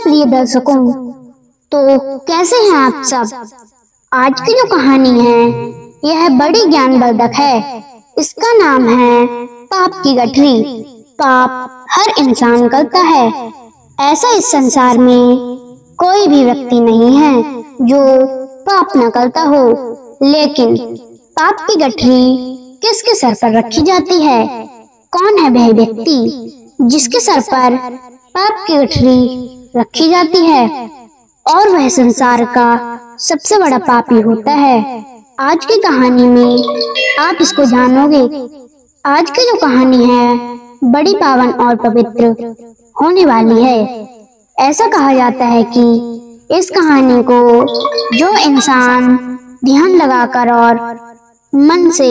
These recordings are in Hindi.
प्रिय दर्शकों, तो कैसे हैं आप सब। आज की जो कहानी है यह बड़ी ज्ञानवर्धक है। इसका नाम है पाप की गठरी। पाप हर इंसान करता है। ऐसा इस संसार में कोई भी व्यक्ति नहीं है जो पाप न करता हो। लेकिन पाप की गठरी किसके सर पर रखी जाती है? कौन है वह व्यक्ति जिसके सर पर पाप की गठरी रखी जाती है और वह संसार का सबसे बड़ा पापी होता है? आज की कहानी में आप इसको जानोगे। आज की जो कहानी है बड़ी पावन और पवित्र होने वाली है। ऐसा कहा जाता है कि इस कहानी को जो इंसान ध्यान लगाकर और मन से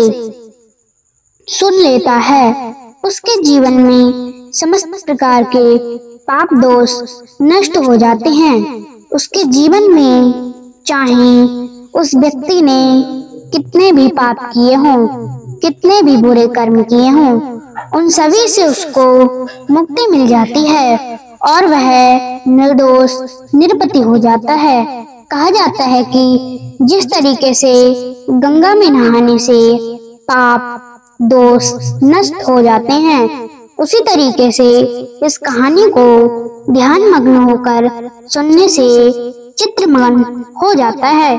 सुन लेता है उसके जीवन में समस्त प्रकार के पाप दोष नष्ट हो जाते हैं। उसके जीवन में चाहे उस व्यक्ति ने कितने भी पाप किए हों, कितने भी बुरे कर्म किए हों, उन सभी से उसको मुक्ति मिल जाती है और वह निर्दोष निरपति हो जाता है। कहा जाता है कि जिस तरीके से गंगा में नहाने से पाप दोष नष्ट हो जाते हैं, उसी तरीके से इस कहानी को ध्यान मग्न होकर सुनने से चित्रमग्न हो जाता है।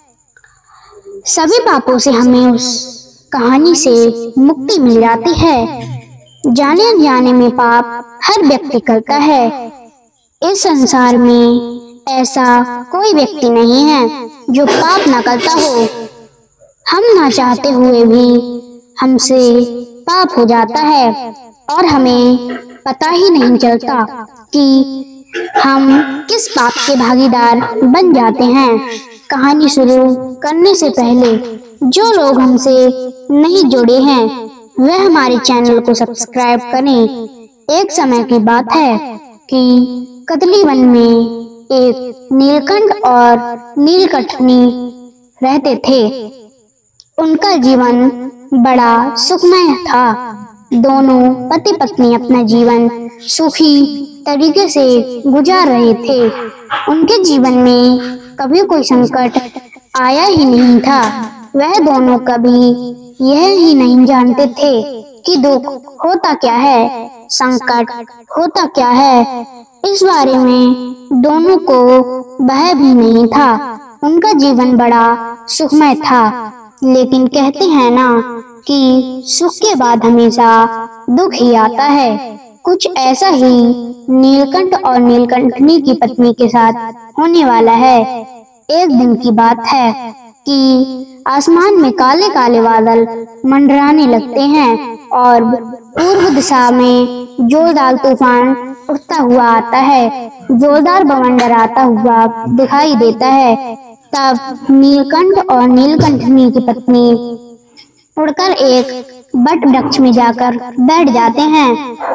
सभी पापों से हमें उस कहानी से मुक्ति मिल जाती है। जाने अनजाने में पाप हर व्यक्ति करता है। इस संसार में ऐसा कोई व्यक्ति नहीं है जो पाप न करता हो। हम ना चाहते हुए भी हमसे पाप हो जाता है और हमें पता ही नहीं चलता कि हम किस पाप के भागीदार बन जाते हैं। कहानी शुरू करने से पहले जो लोग हमसे नहीं जुड़े हैं वह हमारे चैनल को सब्सक्राइब करें। एक समय की बात है कि कदली वन में एक नीलकंठ और नीलकंठनी रहते थे। उनका जीवन बड़ा सुखमय था। दोनों पति पत्नी अपना जीवन सुखी तरीके से गुजार रहे थे। उनके जीवन में कभी कोई संकट आया ही नहीं था। वह दोनों कभी यह ही नहीं जानते थे कि दुख होता क्या है, संकट होता क्या है। इस बारे में दोनों को भय भी नहीं था। उनका जीवन बड़ा सुखमय था। लेकिन कहते हैं ना कि सुख के बाद हमेशा दुख ही आता है। कुछ ऐसा ही नीलकंठ और नीलकंठनी की पत्नी के साथ होने वाला है। एक दिन की बात है कि आसमान में काले काले बादल मंडराने लगते हैं और पूर्व दिशा में जोरदार तूफान उठता हुआ आता है। जोरदार बवंडर आता हुआ दिखाई देता है। तब नीलकंठ और नीलकंठनी की पत्नी उड़कर एक बट वृक्ष में जाकर बैठ जाते हैं।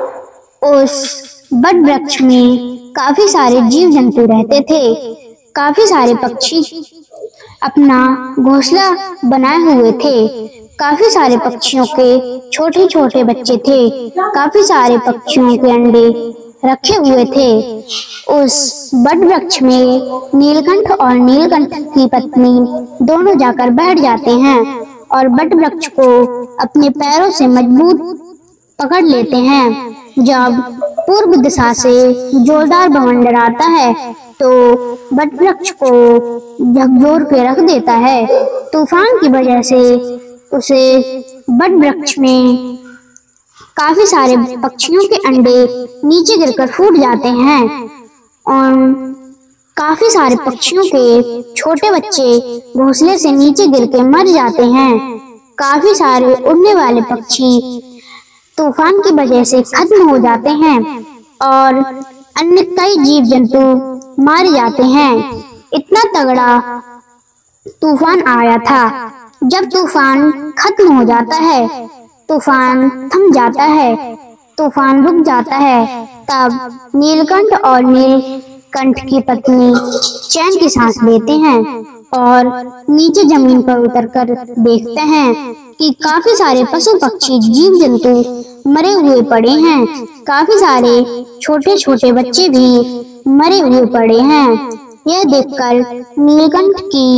उस बट वृक्ष में काफी सारे जीव जंतु रहते थे। काफी सारे पक्षी अपना घोंसला बनाए हुए थे। काफी सारे पक्षियों के छोटे छोटे बच्चे थे। काफी सारे पक्षियों के अंडे रखे हुए थे। उस बट वृक्ष में नीलकंठ और नीलकंठ की पत्नी दोनों जाकर बैठ जाते हैं और बट वृक्ष को अपने पैरों से मजबूत पकड़ लेते हैं। जब पूर्व दिशा से जोरदार बवंडर आता है तो बट वृक्ष को झकझोर के रख देता है। तूफान की वजह से उसे बट वृक्ष में काफी सारे पक्षियों के अंडे नीचे गिरकर फूट जाते हैं और काफी सारे पक्षियों के छोटे बच्चे घोंसले से नीचे गिर के मर जाते हैं। काफी सारे उड़ने वाले पक्षी तूफान की वजह से खत्म हो जाते हैं और अन्य कई जीव जंतु मारे जाते हैं। इतना तगड़ा तूफान आया था। जब तूफान खत्म हो जाता है, तूफान थम जाता है, तूफान रुक जाता है, तब नीलकंठ और नीलकंठ की पत्नी चैन की सांस लेते हैं और नीचे जमीन पर उतरकर देखते हैं कि काफी सारे पशु पक्षी जीव जंतु मरे हुए पड़े हैं। काफी सारे छोटे छोटे बच्चे भी मरे हुए पड़े हैं। यह देखकर नीलकंठ की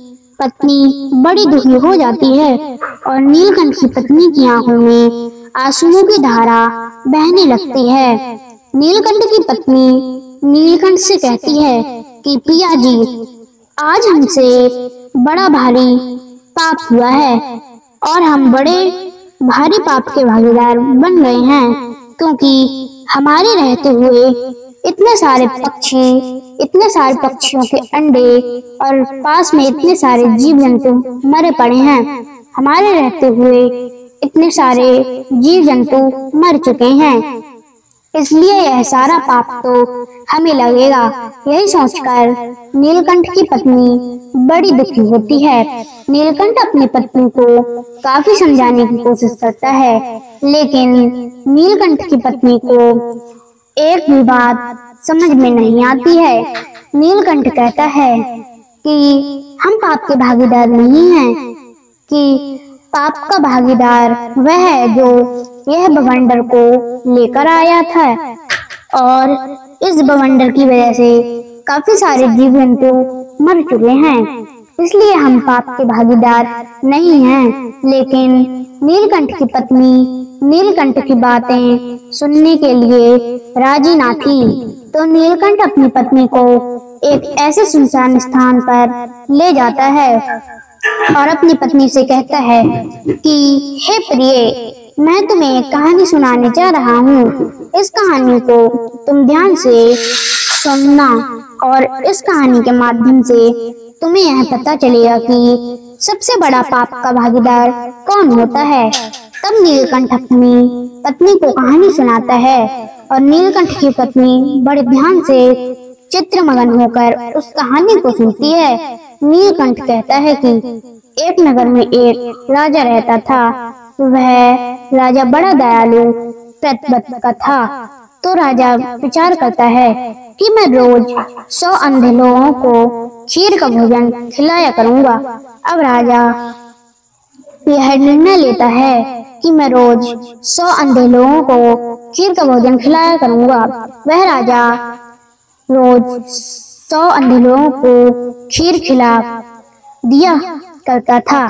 पत्नी बड़ी दुखी हो जाती है और नीलकंठ की पत्नी की आंखों में आंसुओं की धारा बहने लगती है। नीलकंठ की पत्नी नीलकंठ से कहती है कि पिया जी, आज हमसे बड़ा भारी पाप हुआ है और हम बड़े भारी पाप के भागीदार बन गए हैं, क्योंकि हमारे रहते हुए इतने सारे पक्षी, इतने सारे पक्षियों के अंडे और पास में इतने सारे जीव जंतु मरे पड़े हैं। हमारे रहते हुए इतने सारे जीव जंतु मर चुके हैं, इसलिए यह सारा पाप तो हमें लगेगा। यही सोचकर नीलकंठ की पत्नी बड़ी दुखी होती है। नीलकंठ अपनी पत्नी को काफी समझाने की कोशिश करता है, लेकिन नीलकंठ की पत्नी को एक भी बात समझ में नहीं आती है। नीलकंठ कहता है कि हम पाप के भागीदार नहीं हैं, कि पाप का भागीदार वह है जो यह बवंडर को लेकर आया था और इस बवंडर की वजह से काफी सारे जीव जंतु मर चुके हैं, इसलिए हम पाप के भागीदार नहीं हैं। लेकिन नीलकंठ की पत्नी नीलकंठ की बातें सुनने के लिए राजी ना थी, तो नीलकंठ अपनी पत्नी को एक ऐसे सुनसान स्थान पर ले जाता है और अपनी पत्नी से कहता है कि हे प्रिय, मैं तुम्हें एक कहानी सुनाने जा रहा हूँ। इस कहानी को तुम ध्यान से सुनना और इस कहानी के माध्यम से तुम्हें यह पता चलेगा कि सबसे बड़ा पाप का भागीदार कौन होता है। तब नीलकंठ अपनी पत्नी को कहानी सुनाता है और नीलकंठ की पत्नी बड़े ध्यान से चित्रमगन होकर उस कहानी को सुनती है। नीलकंठ कहता है कि एक नगर में एक राजा रहता था। वह राजा बड़ा दयालु प्रतिव्रत का था। तो राजा विचार करता है कि मैं रोज 100 अंधे लोगों को खीर का भोजन खिलाया करूंगा। अब राजा यह निर्णय लेता है कि मैं रोज 100 अंधे लोगों को खीर का भोजन खिलाया करूंगा। वह राजा रोज 100 अंधे लोगों को खीर खिला दिया करता था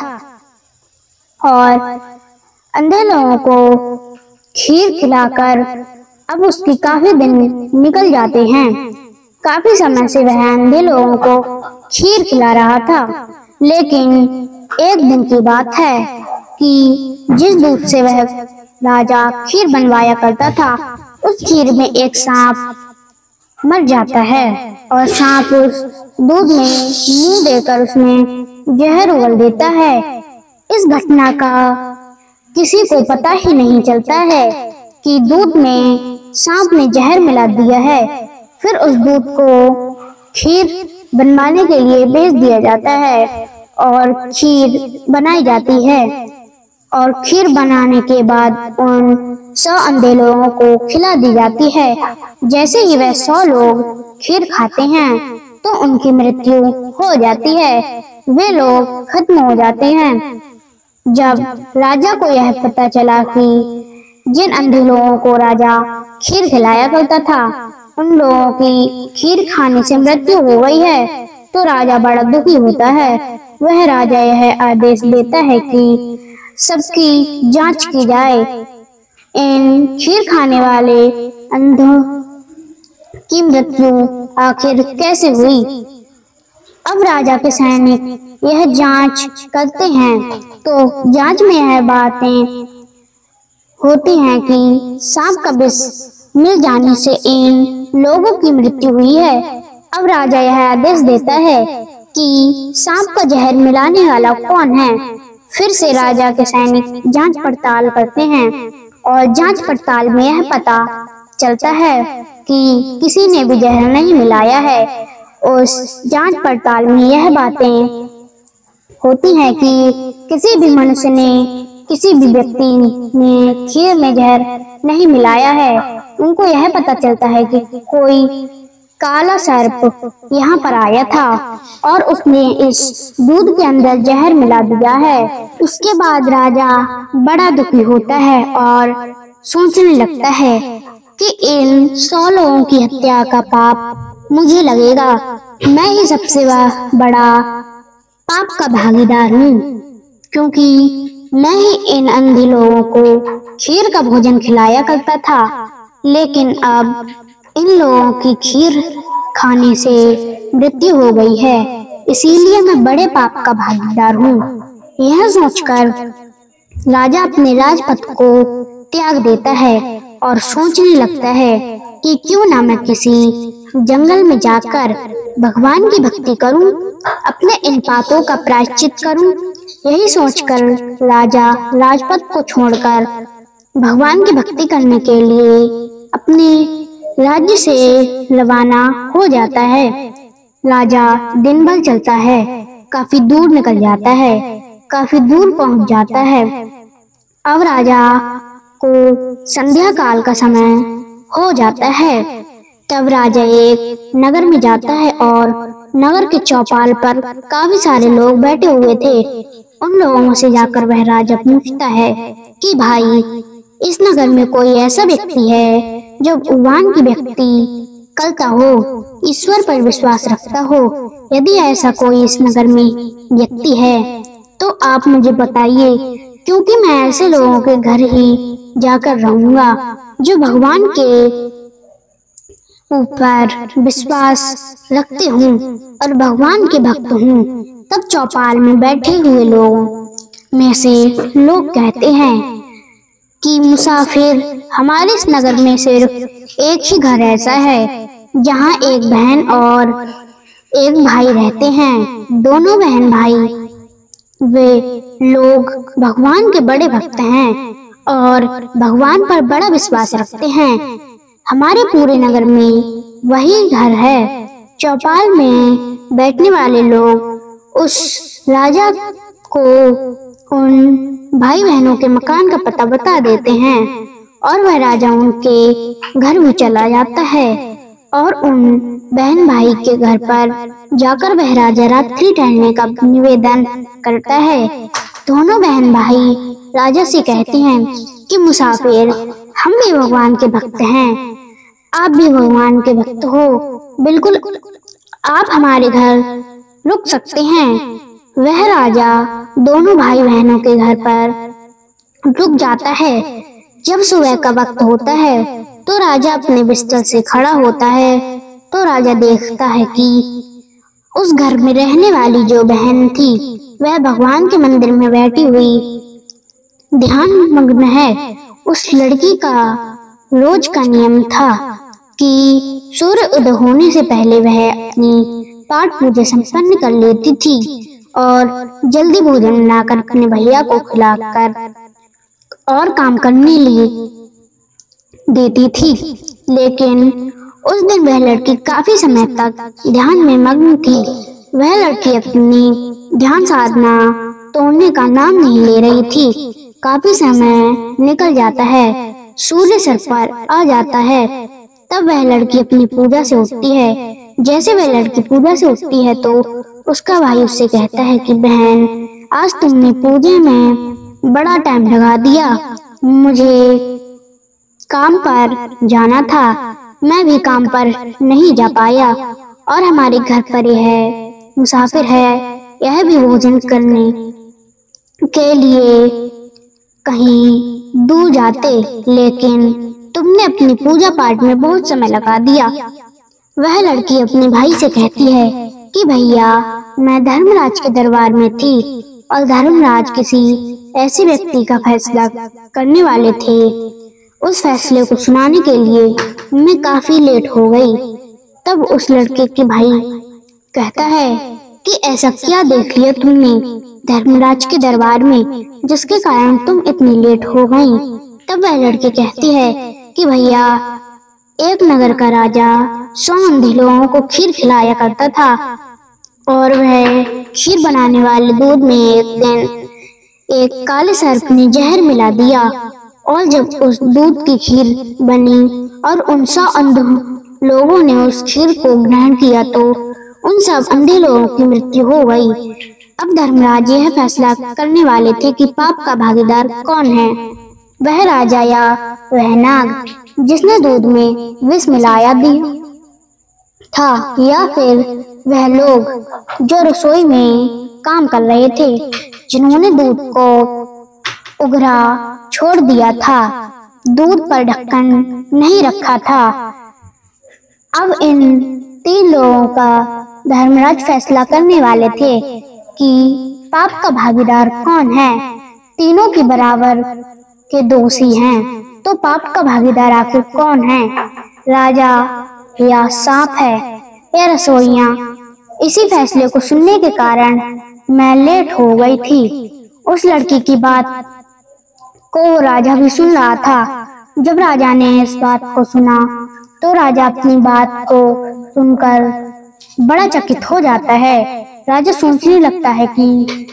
और अंधे लोगों को खीर खिलाकर अब उसकी काफी दिन निकल जाते हैं। काफी समय से वह अंधे लोगों को खीर खिला रहा था, लेकिन एक दिन की बात है कि जिस दूध से वह राजा खीर बनवाया करता था, उस खीर में एक सांप मर जाता है और सांप उस दूध में मुंह देकर उसमें जहर उगल देता है। इस घटना का किसी को पता ही नहीं चलता है कि दूध में सांप ने जहर मिला दिया है। फिर उस दूध को खीर बनवाने के लिए भेज दिया जाता है और खीर बनाई जाती है और खीर बनाने के बाद उन 100 अंधे लोगों को खिला दी जाती है। जैसे ही वह 100 लोग खीर खाते हैं तो उनकी मृत्यु हो जाती है, वे लोग खत्म हो जाते हैं। जब राजा को यह पता चला कि जिन अंधे लोगों को राजा खीर खिलाया करता था उन लोगों की खीर खाने से मृत्यु हो गई है, तो राजा बड़ा दुखी होता है। वह राजा यह आदेश देता है कि सबकी जांच की जाए, इन खीर खाने वाले अंधों की मृत्यु आखिर कैसे हुई। अब राजा के सैनिक यह जांच करते हैं, तो जांच में यह बातें होती हैं कि सांप का विष मिल जाने से इन लोगों की मृत्यु हुई है। अब राजा यह आदेश देता है कि सांप का जहर मिलाने वाला कौन है। फिर से राजा के सैनिक जांच पड़ताल करते हैं और जांच पड़ताल में यह पता चलता है कि किसी ने भी जहर नहीं मिलाया है। उस जांच पड़ताल में यह बातें होती हैं कि किसी भी मनुष्य ने, किसी भी व्यक्ति ने खीर में जहर नहीं मिलाया है। उनको यह पता चलता है कि कोई काला सर्प यहाँ पर आया था और उसने इस दूध के अंदर जहर मिला दिया है। उसके बाद राजा बड़ा दुखी होता है और सोचने लगता है कि इन 100 लोगों की हत्या का पाप मुझे लगेगा मैं ही सबसे बड़ा पाप का भागीदार हूँ, क्योंकि मैं ही इन अंधे लोगों को खीर का भोजन खिलाया करता था। लेकिन अब इन लोगों की खीर खाने से मृत्यु हो गई है, इसीलिए मैं बड़े पाप का भागीदार हूँ। यह सोचकर राजा अपने राजपथ को त्याग देता है और सोचने लगता है कि क्यों ना मैं किसी जंगल में जाकर भगवान की भक्ति करूं, अपने इन पापों का प्रायश्चित करूं। यही सोचकर राजा राजपथ को छोड़कर भगवान की भक्ति करने के लिए अपने राज्य से रवाना हो जाता है। राजा दिन भर चलता है, काफी दूर निकल जाता है, काफी दूर पहुंच जाता है। अब राजा को संध्या काल का समय हो जाता है। तब राजा एक नगर में जाता है और नगर के चौपाल पर काफी सारे लोग बैठे हुए थे। उन लोगों से जाकर वह राजा पूछता है कि भाई, इस नगर में कोई ऐसा व्यक्ति है जो भगवान की भक्ति करता हो, ईश्वर पर विश्वास रखता हो? यदि ऐसा कोई इस नगर में व्यक्ति है तो आप मुझे बताइए, क्योंकि मैं ऐसे लोगों के घर ही जाकर रहूंगा जो भगवान के ऊपर विश्वास रखते हूँ और भगवान के भक्त हूँ। तब चौपाल में बैठे हुए लोगों में से लोग कहते हैं कि मुसाफिर, हमारे इस नगर में सिर्फ एक ही घर ऐसा है जहाँ एक बहन और एक भाई रहते हैं। दोनों बहन भाई वे लोग भगवान के बड़े भक्त हैं और भगवान पर बड़ा विश्वास रखते हैं। हमारे पूरे नगर में वही घर है। चौपाल में बैठने वाले लोग उस राजा को उन भाई बहनों के मकान का पता बता देते हैं और वह राजा उनके घर में चला जाता है और उन बहन भाई के घर पर जाकर वह राजा रात्रि ठहरने का निवेदन करता है। दोनों बहन भाई राजा से कहते हैं कि मुसाफिर, हम भी भगवान के भक्त हैं, आप भी भगवान के भक्त हो, बिल्कुल आप हमारे घर रुक सकते हैं। वह राजा दोनों भाई बहनों के घर पर रुक जाता है। जब सुबह का वक्त होता है तो राजा अपने बिस्तर से खड़ा होता है तो राजा देखता है कि उस घर में रहने वाली जो बहन थी वह भगवान के मंदिर में बैठी हुई ध्यान मग्न है। उस लड़की का रोज का नियम था कि सूर्य उदय होने से पहले वह अपनी पाठ पूजा संपन्न कर लेती थी और जल्दी भोजन बनाकर अपने भैया को खिलाकर और काम करने लिए देती थी। लेकिन उस दिन वह लड़की काफी समय तक ध्यान में मग्न थी। वह लड़की अपनी ध्यान साधना तोड़ने का नाम नहीं ले रही थी। काफी समय निकल जाता है, सूर्य सर पर आ जाता है। तब वह लड़की अपनी पूजा से उठती है। जैसे वह लड़की पूजा से उठती है तो उसका भाई उससे कहता है कि बहन, आज तुमने पूजा में बड़ा टाइम लगा दिया, मुझे काम पर जाना था, मैं भी काम पर नहीं जा पाया और हमारे घर पर यह मुसाफिर है, यह भी भोजन करने के लिए कहीं दूर जाते, लेकिन तुमने अपनी पूजा पाठ में बहुत समय लगा दिया। वह लड़की अपने भाई से कहती है कि भैया, मैं धर्मराज के दरबार में थी और धर्मराज किसी ऐसे व्यक्ति का फैसला करने वाले थे। उस फैसले को सुनाने के लिए मैं काफी लेट हो गई। तब उस लड़के के भाई कहता है कि ऐसा क्या देख लिया तुमने धर्मराज के दरबार में जिसके कारण तुम इतनी लेट हो गई? तब वह लड़की कहती है कि भैया, एक नगर का राजा 100 अंधे लोगों को खीर खिलाया करता था और वह खीर बनाने वाले दूध में एक दिन एक काले सर्प ने जहर मिला दिया और जब उस दूध की खीर बनी और उन 100 अंधे लोगों ने उस खीर को ग्रहण किया तो उन सब अंधे लोगों की मृत्यु हो गई। अब धर्मराज यह फैसला करने वाले थे कि पाप का भागीदार कौन है, वह राजा या वह नाग जिसने दूध में विष मिलाया दी था या फिर वह लोग जो रसोई में काम कर रहे थे, जिन्होंने दूध को उघरा छोड़ दिया था, दूध पर ढक्कन नहीं रखा था। अब इन 3 लोगों का धर्मराज फैसला करने वाले थे कि पाप का भागीदार कौन है। तीनों की बराबर के दोषी हैं, तो पाप का भागीदार आखिर कौन है? राजा या सांप है या रसोइया? इसी फैसले को सुनने के कारण मैं लेट हो गई थी। उस लड़की की बात को राजा भी सुन रहा था। जब राजा ने इस बात को सुना तो राजा अपनी बात को सुनकर बड़ा चकित हो जाता है। राजा सोचने लगता है कि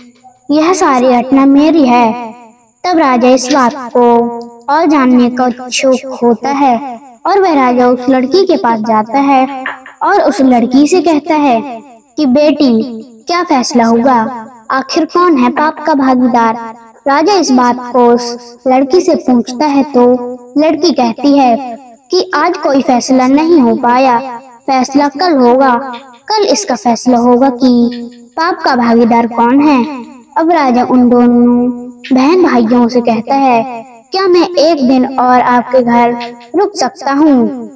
यह सारी घटना मेरी है। तब राजा इस बात को और जानने का इच्छुक होता है और वह राजा उस लड़की के पास जाता है और उस लड़की से कहता है कि बेटी, क्या फैसला होगा? आखिर कौन है पाप का भागीदार? राजा इस बात को उस लड़की से पूछता है तो लड़की कहती है कि आज कोई फैसला नहीं हो पाया, फैसला कल होगा। कल इसका फैसला होगा कि पाप का भागीदार कौन है। अब राजा उन दोनों बहन भाइयों से कहता है, क्या मैं एक दिन और आपके घर रुक सकता हूँ?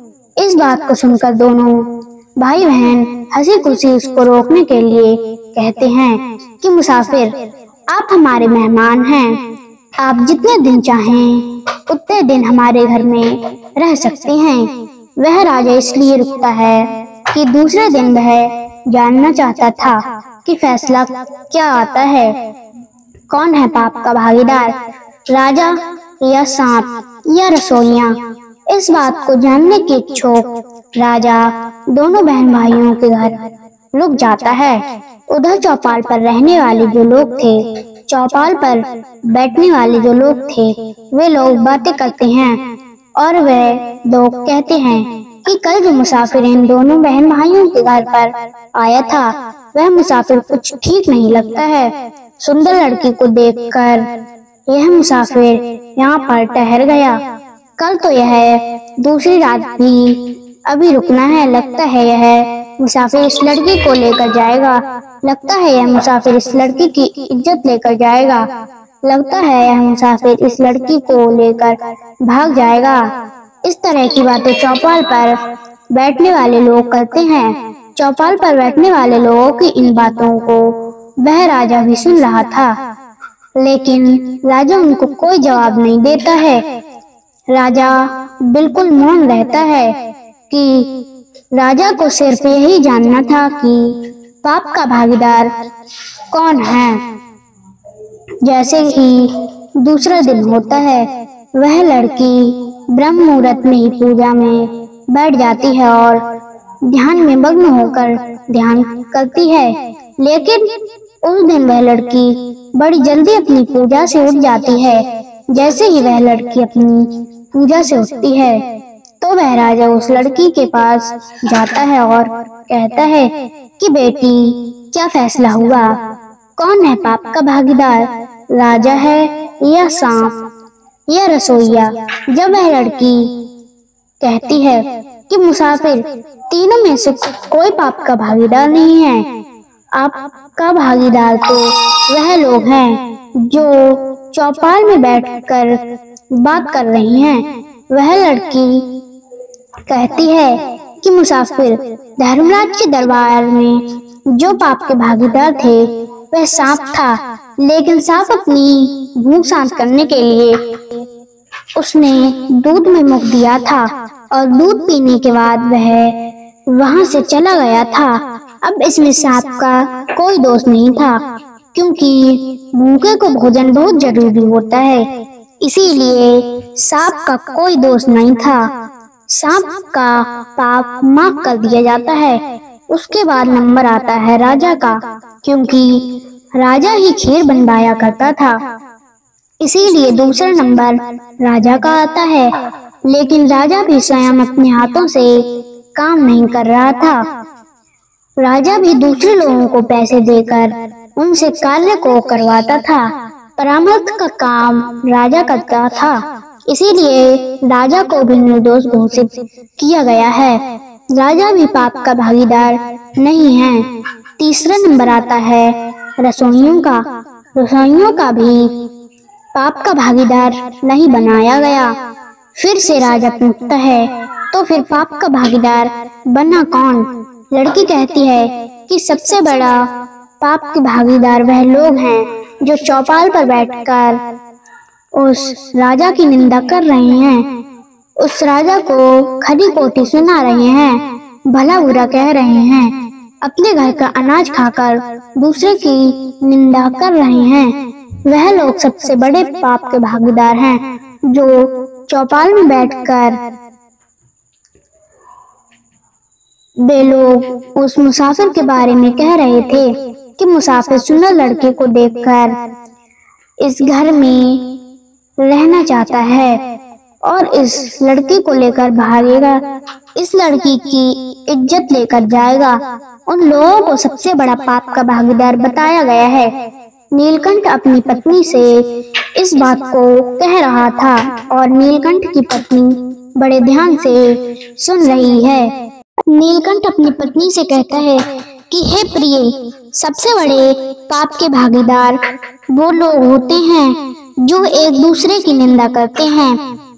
इस बात को सुनकर दोनों भाई बहन हंसी खुशी उसको रोकने के लिए कहते हैं कि मुसाफिर, आप हमारे मेहमान हैं, आप जितने दिन चाहें उतने दिन हमारे घर में रह सकते हैं। वह राजा इसलिए रुकता है कि दूसरे दिन वह जानना चाहता था कि फैसला क्या आता है, कौन है पाप का भागीदार, राजा या सांप या रसोइया। इस बात को जानने के इच्छुक राजा दोनों बहन भाइयों के घर रुक जाता है। उधर चौपाल पर रहने वाले जो लोग थे, चौपाल पर बैठने वाले जो लोग थे, वे लोग बातें करते हैं और वे लोग कहते हैं कि कल जो मुसाफिर इन दोनों बहन भाइयों के घर पर आया था, वह मुसाफिर कुछ ठीक नहीं लगता है। सुंदर लड़की को देखकर यह मुसाफिर यहाँ पर ठहर गया। कल तो यह दूसरी रात भी अभी रुकना है। लगता है यह मुसाफिर इस लड़की को लेकर जाएगा। लगता है यह मुसाफिर इस लड़की की इज्जत लेकर जाएगा। लगता है यह मुसाफिर इस लड़की को लेकर भाग जाएगा। इस तरह की बातें चौपाल पर बैठने वाले लोग करते हैं। चौपाल पर बैठने वाले लोगों की इन बातों को वह राजा भी सुन रहा था, लेकिन राजा उनको कोई जवाब नहीं देता है। राजा बिल्कुल मौन रहता है कि राजा को सिर्फ यही जानना था कि पाप का भागीदार कौन है। जैसे ही दूसरा दिन होता है, वह लड़की ब्रह्म मुहूर्त में ही पूजा में बैठ जाती है और ध्यान में मग्न होकर ध्यान करती है। लेकिन उस दिन वह लड़की बड़ी जल्दी अपनी पूजा से उठ जाती है। जैसे ही वह लड़की अपनी पूजा से उठती है तो वह राजा उस लड़की के पास जाता है और कहता है कि बेटी, क्या फैसला हुआ? कौन है पाप का भागीदार, राजा है या सांप या रसोइया? जब वह लड़की कहती है कि मुसाफिर, तीनों में से कोई पाप का भागीदार नहीं है, आपका भागीदार तो वह लोग हैं जो चौपाल में बैठकर बात कर रही हैं। वह लड़की कहती है कि मुसाफिर, धर्मराज के दरबार में जो पाप के भागीदार थे वह सांप था, लेकिन सांप अपनी भूख शांत करने के लिए उसने दूध में मुख दिया था और दूध पीने के बाद वह वहां से चला गया था। अब इसमें सांप का कोई दोष नहीं था, क्योंकि भूखे को भोजन बहुत जरूरी होता है, इसीलिए सांप का कोई दोष नहीं था। सांप का पाप माफ कर दिया जाता है। उसके बाद नंबर आता है राजा का, क्योंकि राजा ही खीर बनवाया करता था, इसीलिए दूसरा नंबर राजा का आता है। लेकिन राजा भी स्वयं अपने हाथों से काम नहीं कर रहा था। राजा भी दूसरे लोगों को पैसे देकर उनसे कार्य को करवाता था। परामर्श का काम राजा करता था, इसीलिए राजा को भी निर्दोष घोषित किया गया है। राजा भी पाप का भागीदार नहीं है। तीसरा नंबर आता है रसोइयों का। रसोइयों का भी पाप का भागीदार नहीं बनाया गया। फिर से राजा पूछता है, तो फिर पाप का भागीदार बना कौन? लड़की कहती है कि सबसे बड़ा पाप के भागीदार वह लोग हैं जो चौपाल पर बैठकर उस राजा की निंदा कर रहे हैं, उस राजा को खरी खोटी सुना रहे हैं, भला बुरा कह रहे हैं, अपने घर का अनाज खाकर दूसरे की निंदा कर रहे हैं। वह लोग सबसे बड़े पाप के भागीदार हैं जो चौपाल में बैठकर वे लोग उस मुसाफिर के बारे में कह रहे थे कि मुसाफिर सुंदर लड़के को देखकर इस घर में रहना चाहता है और इस लड़की को लेकर भागेगा, इस लड़की की इज्जत लेकर जाएगा। उन लोगों को सबसे बड़ा पाप का भागीदार बताया गया है। नीलकंठ अपनी पत्नी से इस बात को कह रहा था और नीलकंठ की पत्नी बड़े ध्यान से सुन रही है। नीलकंठ अपनी पत्नी से कहता है कि हे प्रिय, सबसे बड़े पाप के भागीदार वो लोग होते हैं जो एक दूसरे की निंदा करते हैं,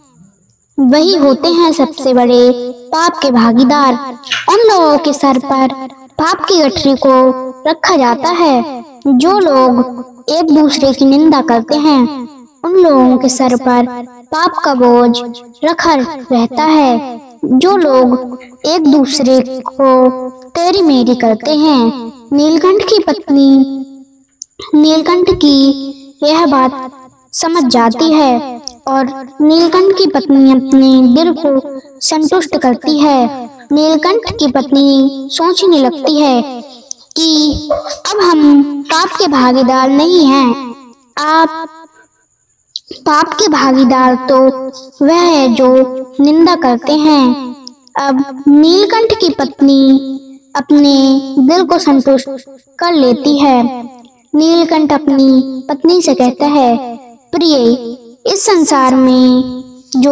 वही होते हैं सबसे बड़े पाप के भागीदार। उन लोगों के सर पर पाप की गठरी को रखा जाता है। जो लोग एक दूसरे की निंदा करते हैं, उन लोगों के सर पर पाप का बोझ रखा रहता है। जो लोग एक दूसरे को तेरी मेरी करते हैं। नीलकंठ की पत्नी नीलकंठ की यह बात समझ जाती है और नीलकंठ की पत्नी अपने दिल को संतुष्ट करती है। नीलकंठ की पत्नी सोचने लगती है कि अब हम पाप के भागीदार नहीं हैं। आप पाप के भागीदार तो वह है जो निंदा करते हैं। अब नीलकंठ की पत्नी अपने दिल को संतुष्ट कर लेती है। नीलकंठ अपनी पत्नी से कहता है, प्रिय, इस संसार में जो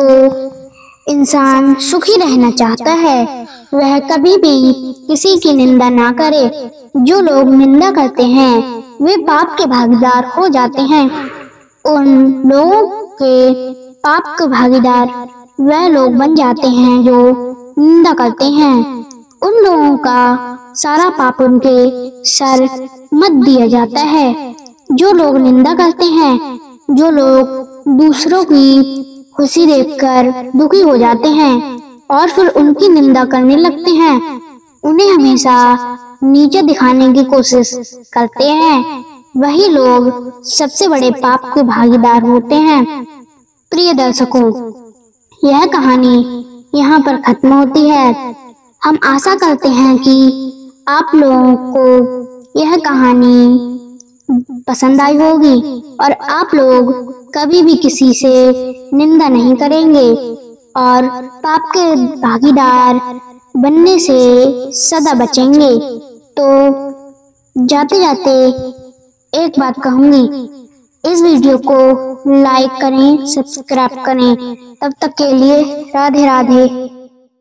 इंसान सुखी रहना चाहता है वह कभी भी किसी की निंदा ना करे। जो लोग निंदा करते हैं वे पाप के भागीदार हो जाते हैं। उन लोगों के पाप के भागीदार वह लोग बन जाते हैं जो निंदा करते हैं। उन लोगों का सारा पाप उनके सर मत दिया जाता है। जो लोग निंदा करते हैं, जो लोग दूसरों की खुशी देखकर दुखी हो जाते हैं और फिर उनकी निंदा करने लगते हैं, उन्हें हमेशा नीचे दिखाने की कोशिश करते हैं, वही लोग सबसे बड़े पाप के भागीदार होते हैं। प्रिय दर्शकों, यह कहानी यहाँ पर खत्म होती है। हम आशा करते हैं कि आप लोगों को यह कहानी पसंद आई होगी और आप लोग कभी भी किसी से निंदा नहीं करेंगे और पाप के भागीदार बनने से सदा बचेंगे। तो जाते जाते एक बात कहूंगी, इस वीडियो को लाइक करें, सब्सक्राइब करें। तब तक के लिए राधे राधे।